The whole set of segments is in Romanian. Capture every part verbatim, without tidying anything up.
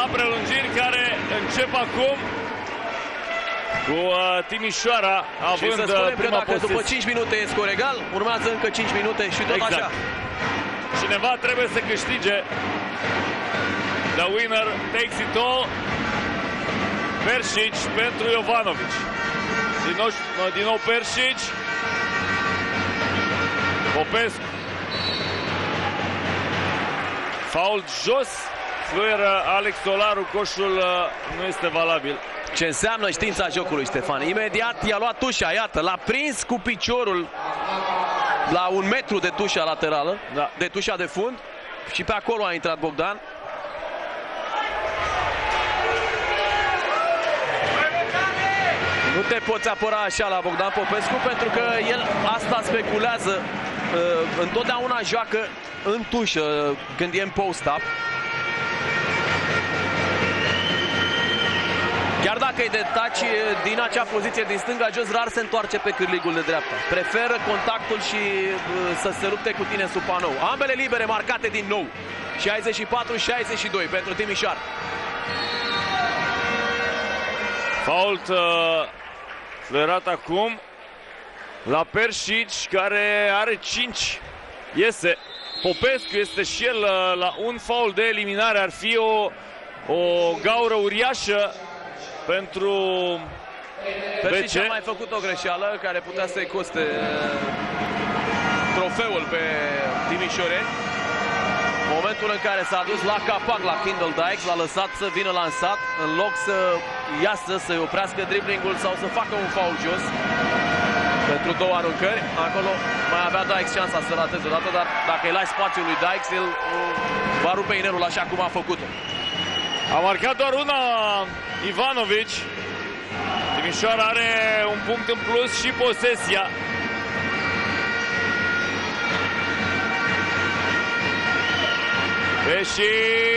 la prelungiri care încep acum cu uh, Timișoara având și să spunem prima că dacă posesie. după cinci minute e scor egal, urmează încă cinci minute și tot exact. așa. Cineva trebuie să câștige. The winner takes it all. Persic pentru Jovanovic. Din nou, din nou Persic. Popescu. Fault jos. Fluieră Alex Solaru. Coșul nu este valabil. Ce înseamnă știința jocului, Ștefan? Imediat i-a luat tușa, iată, l-a prins cu piciorul la un metru de tușa laterală, da. de tușa de fund, și pe acolo a intrat Bogdan. Nu te poți apăra așa la Bogdan Popescu, pentru că el asta speculează. Întotdeauna joacă în tușă când e în post-up. Chiar dacă îi detaci din acea poziție din stânga jos, rar se întoarce pe cârligul de dreapta. Preferă contactul și să se lupte cu tine sub panou. Ambele libere marcate din nou. șaizeci și patru șaizeci și doi pentru Timișoara. Fault uh, fluierat acum la Persic, care are cinci. Iese. Popescu este și el uh, la un fault de eliminare. Ar fi o, o gaură uriașă pentru Persic a mai făcut o greșeală care putea să-i coste trofeul pe Timișoreni. Momentul în care s-a dus la capac la Kindle Dykes, l-a lăsat să vină lansat, în loc să iasă, să-i oprească driblingul sau să facă un faul jos pentru două aruncări. Acolo mai avea Dykes șansa să rateze o dată, dar dacă îi lași spațiul lui Dykes, el va rupe inerul așa cum a făcut-o. A marcat doar una Ivanovic. Timișoara are un punct în plus și posesia. Peșici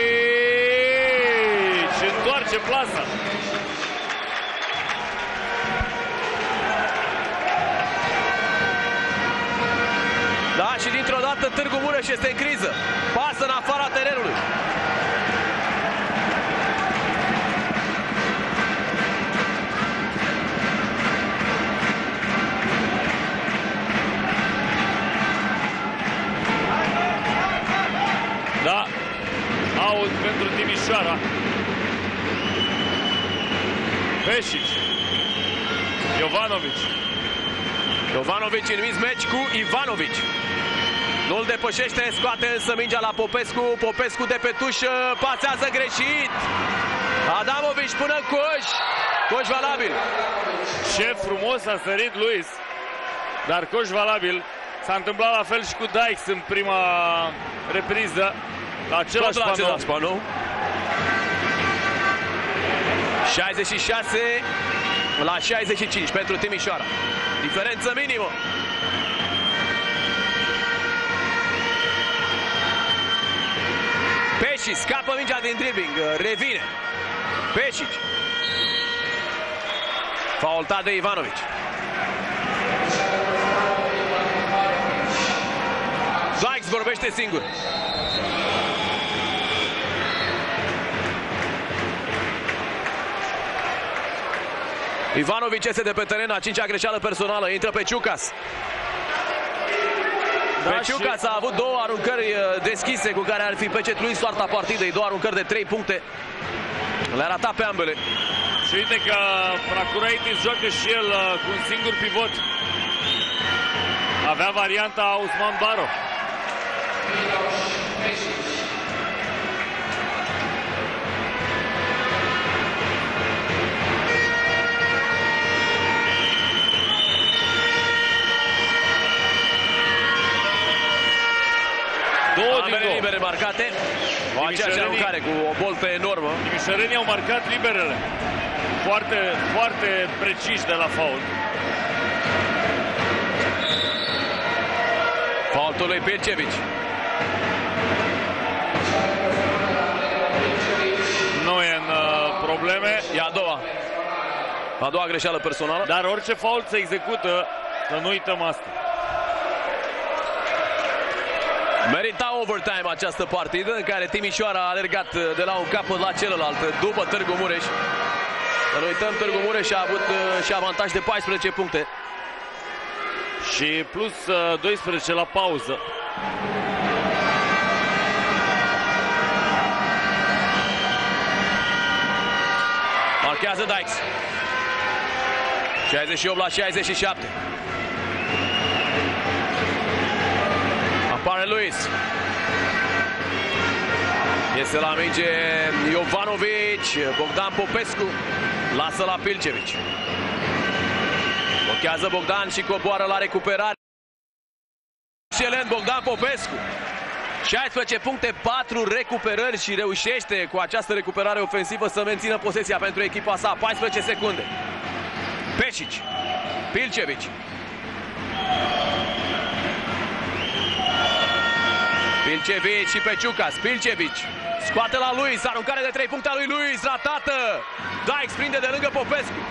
întoarce plasa. Da, și dintr-o dată Târgu Mureș este în criză. Pasă în afara terenului. Da, out pentru Timișoara. Peșic. Jovanovic. Jovanovic în mismatch cu Ivanovic. Nu-l depășește, scoate însă mingea la Popescu. Popescu de pe tușă, pasează greșit. Adamovic până în coș. Coș valabil. Ce frumos a sărit Luis. Dar coș valabil. S-a întâmplat la fel și cu Dykes în prima repriză. La același la panou. același panou. șaizeci și șase la șaizeci și cinci pentru Timișoara. Diferență minimă. Peșic scapă mingea din dribbling. Revine. Peșic. Faultat de Ivanovic. Dykes vorbește singur. Ivanovic este de pe teren, a cincea greșeală personală. Intră pe Ciucas. Da, pe Ciucas și... a avut două aruncări deschise cu care ar fi pecetuit soarta partidei. Două aruncări de trei puncte. Le-a ratat pe ambele. Și uite că Pracuraitis joacă și el cu un singur pivot. Avea varianta Usman Baro. Două din două. Libere marcate. O aceeași aruncare cu o boltă enormă. Timișorenii au marcat liberele. Foarte, foarte preciși de la fault. Faultul lui Pircevici. Nu e în uh, probleme. E a doua. A doua greșeală personală. Dar orice fault se execută, să nu uităm asta. Merita overtime această partidă în care Timișoara a alergat de la un capăt la celălalt după Târgu Mureș. Să nu uităm, Târgu Mureș a avut și avantaj de paisprezece puncte. Și plus doisprezece la pauză. Marchează Dykes. șaizeci și opt la șaizeci și șapte. Apare Luis. Este la minge Jovanovic. Bogdan Popescu lasă la Pilcevic. Blochează Bogdan și coboară la recuperare. Excelent Bogdan Popescu. șaisprezece puncte, patru recuperări și reușește cu această recuperare ofensivă să mențină posesia pentru echipa sa. paisprezece secunde. Pešić. Pilcevic. Pilcevic și Peciucas. Pilcevic scoate la Luis. Aruncare de trei puncte a lui Luis. Ratată. Dykes prinde de lângă Popescu.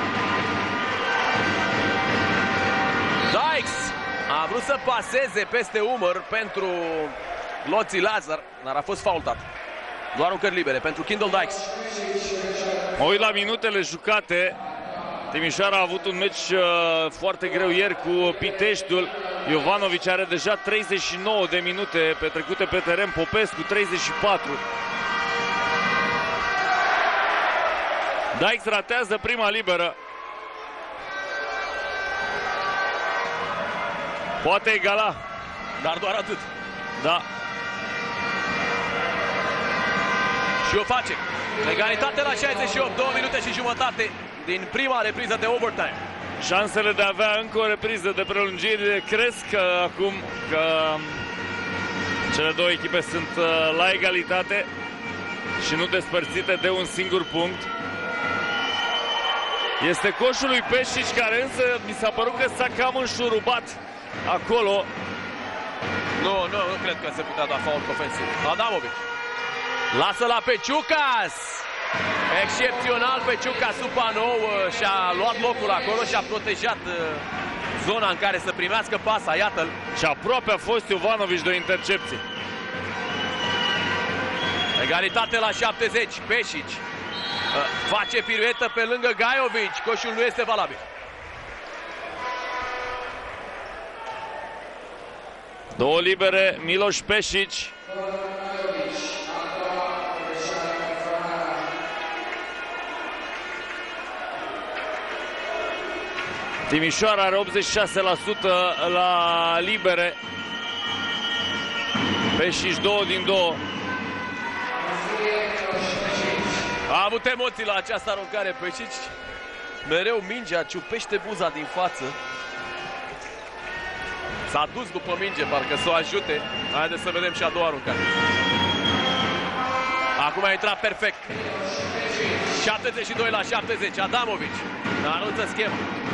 Dykes a vrut să paseze peste umăr pentru Loții Lazar, dar a fost faultat. Doar aruncări libere pentru Kendall Dykes. Mă uit la minutele jucate. Timișoara a avut un meci uh, foarte greu ieri cu Piteștiul. Jovanovic are deja treizeci și nouă de minute petrecute pe teren, Popescu treizeci și patru. Dykes ratează prima liberă. Poate egala, dar doar atât. Da. Și o face. Egalitate la șaizeci și opt, două minute și jumătate din prima repriză de overtime. Șansele de a avea încă o repriză de prelungire cresc acum că cele două echipe sunt la egalitate și nu despărțite de un singur punct. Este coșul lui Pešić, care însă mi s-a părut că s-a cam înșurubat acolo. Nu, nu, nu cred că se putea da fault ofensiv. Adamovic lasă la Peciucas. Excepțional Peciucas, Supanou și-a luat locul acolo și a protejat zona în care să primească pasa, iată-l. Și aproape a fost Jovanovic de o intercepție. Egalitate la șaptezeci, Pešić face piruetă pe lângă Gajovic, coșul nu este valabil. Două libere, Miloš Pešić. Timișoara are optzeci și șase la sută la libere. Pešić două din două. A avut emoții la această aruncare Pešić. Mereu mingea ciupește buza din față. S-a dus după minge, parcă să o ajute. Haideți să vedem și a doua aruncare. Acum a intrat perfect. șaptezeci și doi la șaptezeci. Adamovic anunță schema.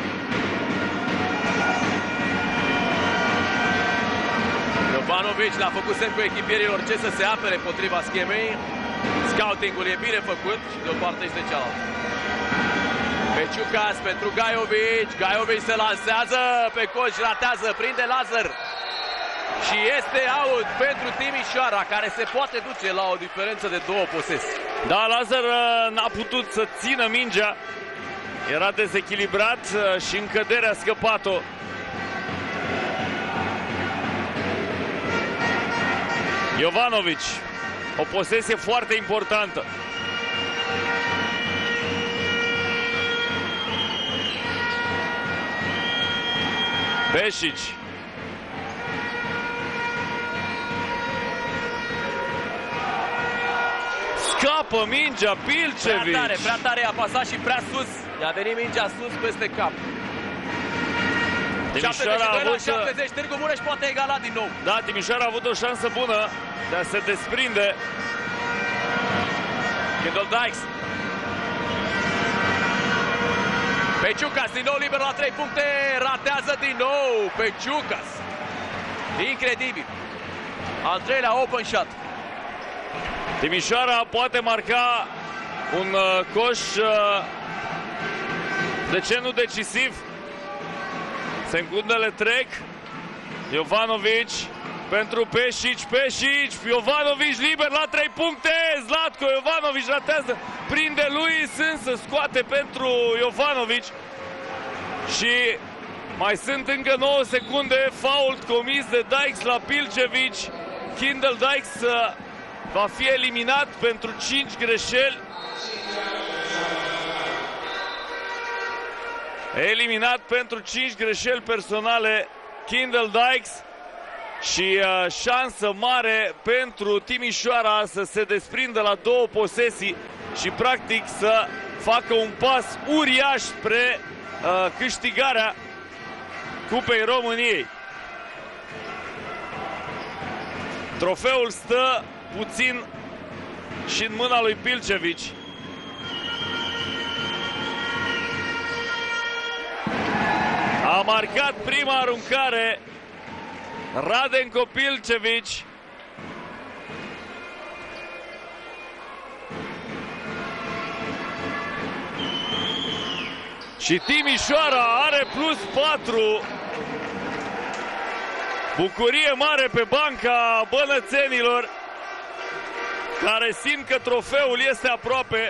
Jovanovic l-a făcut semn cu echipierilor ce să se apere potriva schemei. Scoutingul e bine făcut și de o parte și de cealaltă. Peciucas pentru Gajovic. Gajovic se lansează pe coș, ratează, prinde Lazar. Și este out pentru Timișoara, care se poate duce la o diferență de două posesii. Da, Lazar n-a putut să țină mingea. Era dezechilibrat și în cădere a scăpat-o. Jovanovic, o posesie foarte importantă. Pešić. Scapă mingea Pilcevic. Prea tare, prea tare, a pasat și prea sus. I-a venit mingea sus peste cap. șaptezeci și doi la șaptezeci, Târgu Mureș poate egala din nou. Da, Timișoara a avut o șansă bună de a se desprinde. Kendall Dykes. Peciucas din nou liber la trei puncte, ratează din nou Peciucas. Incredibil. Al treilea open shot. Timișoara poate marca un uh, coș, uh, de ce nu decisiv. Secundele trec. Jovanovic pentru Pešić, Pešić, Jovanović liber la trei puncte, Zlatko Jovanović ratează, prinde Luis, însă scoate pentru Jovanović și mai sunt încă nouă secunde, fault comis de Dykes la Pilcevic, Kendall Dykes va fi eliminat pentru cinci greșeli. Eliminat pentru cinci greșeli personale Kendall Dykes și uh, șansă mare pentru Timișoara să se desprindă la două posesii și practic să facă un pas uriaș spre uh, câștigarea Cupei României. Trofeul stă puțin și în mâna lui Pilcevic. A marcat prima aruncare Radenko Pilcevic. Și Timișoara are plus patru. Bucurie mare pe banca bănățenilor, care simt că trofeul este aproape.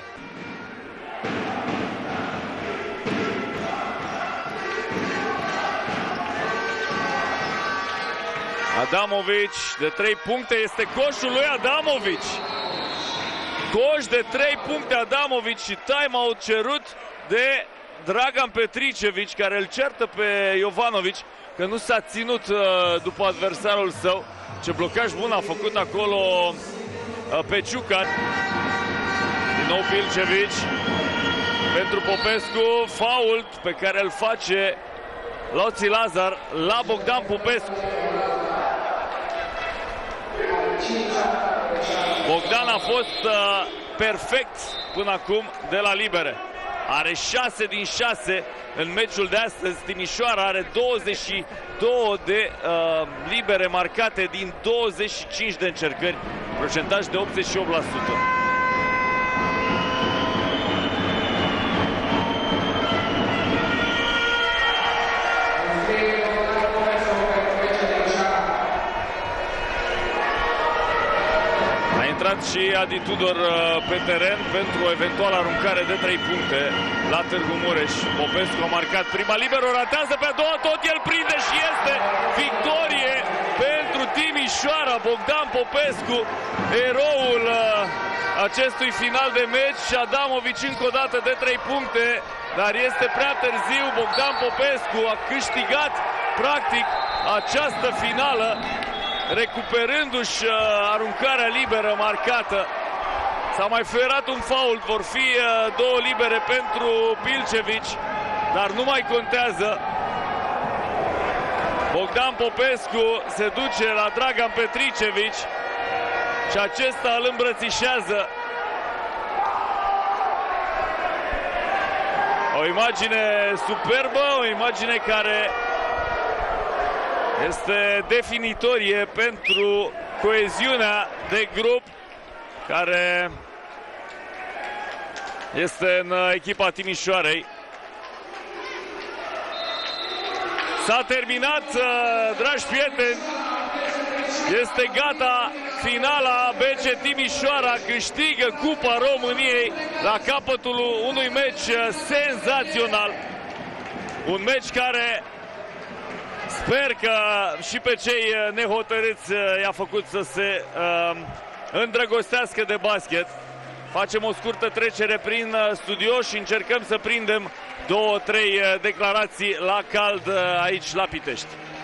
Adamovic de trei puncte, este coșul lui Adamovic. Coș de trei puncte Adamovic și time-out cerut de Dragan Petricevic, care îl certă pe Jovanovic că nu s-a ținut uh, după adversarul său. Ce blocaj bun a făcut acolo uh, pe Ciucat. Din nou Pilcevic pentru Popescu, fault pe care îl face Loții Lazar la Bogdan Popescu. Bogdan a fost uh, perfect până acum de la libere. Are șase din șase în meciul de astăzi. Timișoara are douăzeci și două de uh, libere marcate din douăzeci și cinci de încercări, procentaj de optzeci și opt la sută. A intrat și Adi Tudor pe teren pentru o eventuală aruncare de trei puncte la Târgu Mureș. Popescu a marcat prima liberă, ratează pe a doua, tot el prinde și este victorie pentru Timișoara. Bogdan Popescu, eroul acestui final de meci, și Adamovic încă o dată de trei puncte, dar este prea târziu. Bogdan Popescu a câștigat practic această finală, recuperându-și uh, aruncarea liberă marcată. S-a mai fierat un fault, vor fi uh, două libere pentru Pilcevic, dar nu mai contează. Bogdan Popescu se duce la Dragan Petricevic și acesta îl îmbrățișează. O imagine superbă, o imagine care este definitorie pentru coeziunea de grup care este în echipa Timișoarei. S-a terminat, dragi prieteni, este gata finala. B C Timișoara câștigă Cupa României la capătul unui meci senzațional. Un meci care sper că și pe cei nehotărâți i-a făcut să se uh, îndrăgostească de basket. Facem o scurtă trecere prin studio și încercăm să prindem două, trei declarații la cald aici la Pitești.